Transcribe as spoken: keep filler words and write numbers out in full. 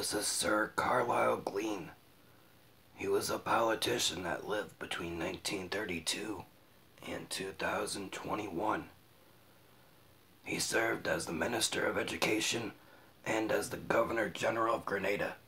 This is Sir Carlyle Glean. He was a politician that lived between nineteen thirty-two and two thousand twenty-one. He served as the Minister of Education and as the Governor General of Grenada.